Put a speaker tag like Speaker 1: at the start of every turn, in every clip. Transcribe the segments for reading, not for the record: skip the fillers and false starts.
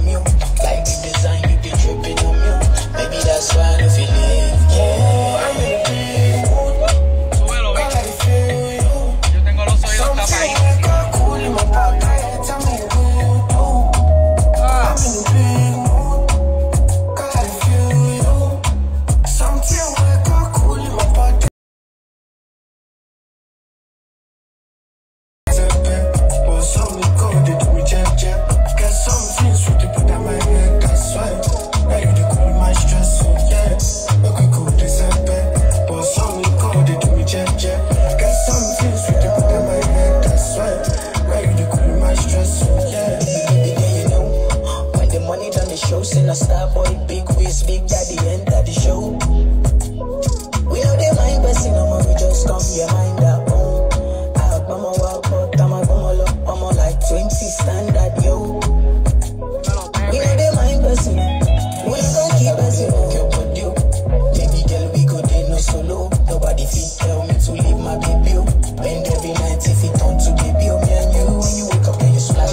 Speaker 1: you. Like the design, you be dripping on you. Maybe that's why I don't feel it. Yeah, I'm in a big mood.
Speaker 2: Súbelo,
Speaker 1: Girl, I feel you.
Speaker 2: yo tengo los oídos tapaditos.
Speaker 1: Cool in my pocket, tell me what you do. I'm in a big mood. Girl, I feel you. Something wake up cool in my pocket. A star boy, big waist, big daddy, enter the show. We know they mind person, we just come your mind up. I mama walk, but I'm a like 20 standard, yo. We know they mind person, we don't keep us in you. Baby girl, we go there no solo. Nobody fit tell me to leave my baby. Bend every night if it don't to baby. Me and you, when you wake up, then you splash.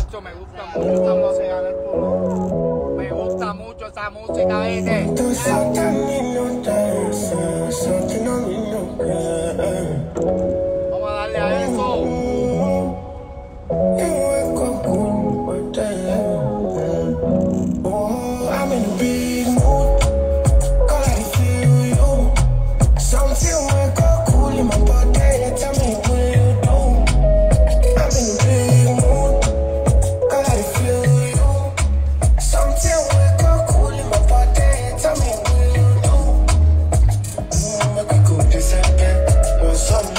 Speaker 2: Me gusta mucho esa música, ¿viste? Vamos a darle a eso.
Speaker 1: I'm in a big mood. Girl, I feel you. Something wake up cool in my body. Tell me what you do. I'm in a big mood. Girl, I feel you. Something wake up cool in my body. Tell me what you do. Make we go disappear. Or something.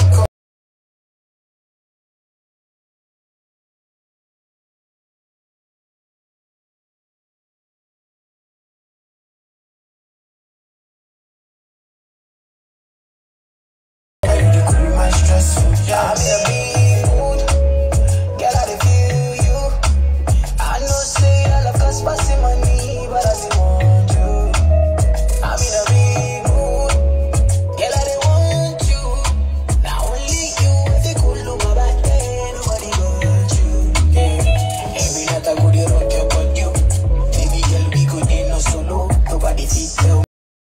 Speaker 1: I'm in a big mood. Girl, I feel you. I know say I love cause passing money, but I still want you. I'm in a big mood. Girl, I want you. Now only you. If you could look my back there, nobody got you. Yeah. Every night I go to rock your body. Baby girl, we go there no solo. Nobody fit tell.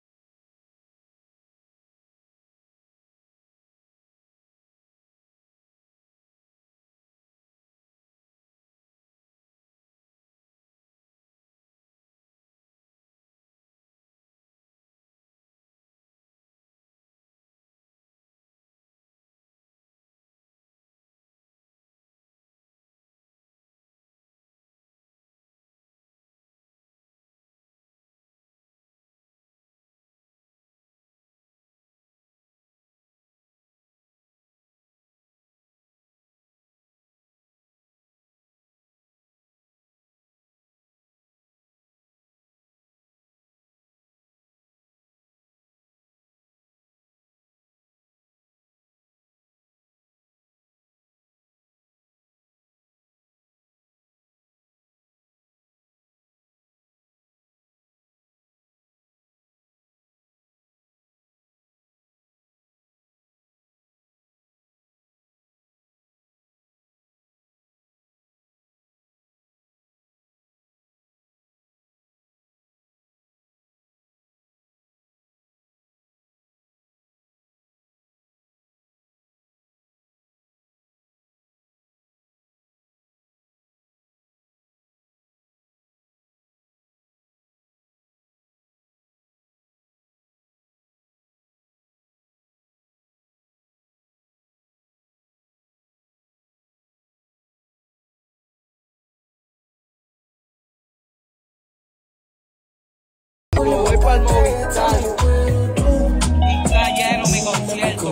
Speaker 2: Voy para el Movistar y está lleno mi concierto.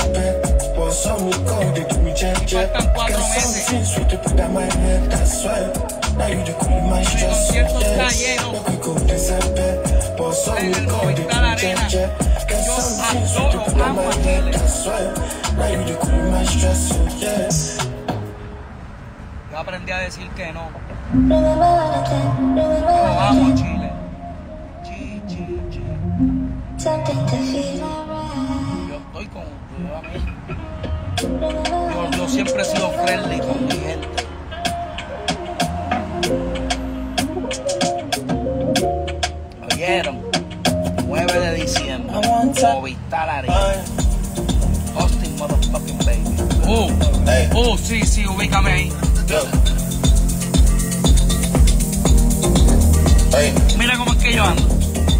Speaker 2: Faltan 4 meses. Mi concierto está lleno en el Movistar Arena. Yo adoro, amo a Chile. Yo aprendí a decir que no. Yo amo a Chile. Yo estoy con ustedes. Yo siempre he sido friendly con mi gente. Movistar Arena. Austin motherfucking baby. Sí, ubícame ahí. Mira cómo es que yo ando.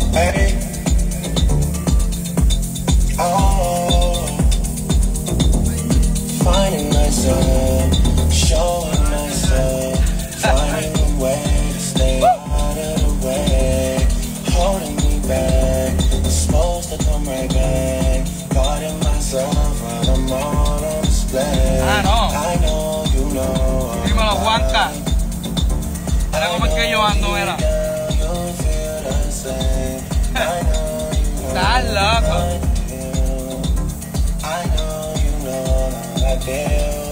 Speaker 1: Finding myself, showing myself, finding a way to stay out of the way, holding me back, I'm supposed to come right back, guarding myself when I'm all on display. I know, you know.
Speaker 2: Dímelo, Juanca. Mira cómo es que yo ando, mira. Estás loco.
Speaker 1: I know, you know how I feel.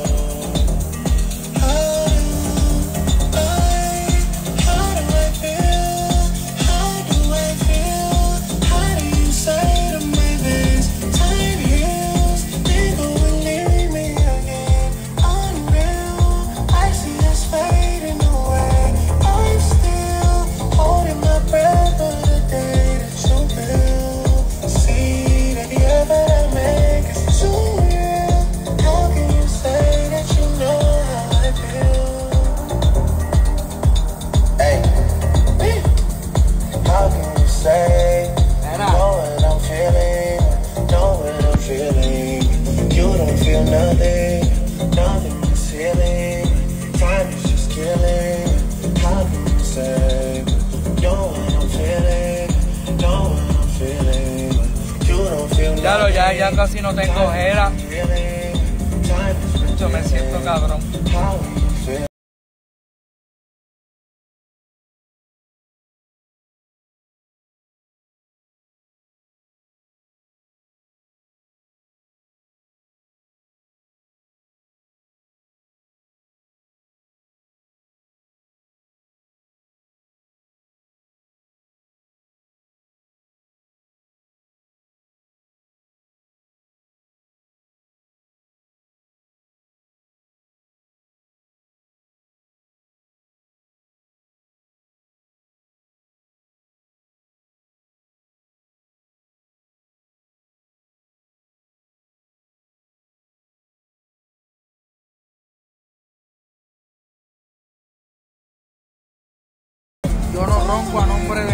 Speaker 2: Ya casi no tengo ojera. Yo me siento cabrón. Yo no ronco a nombre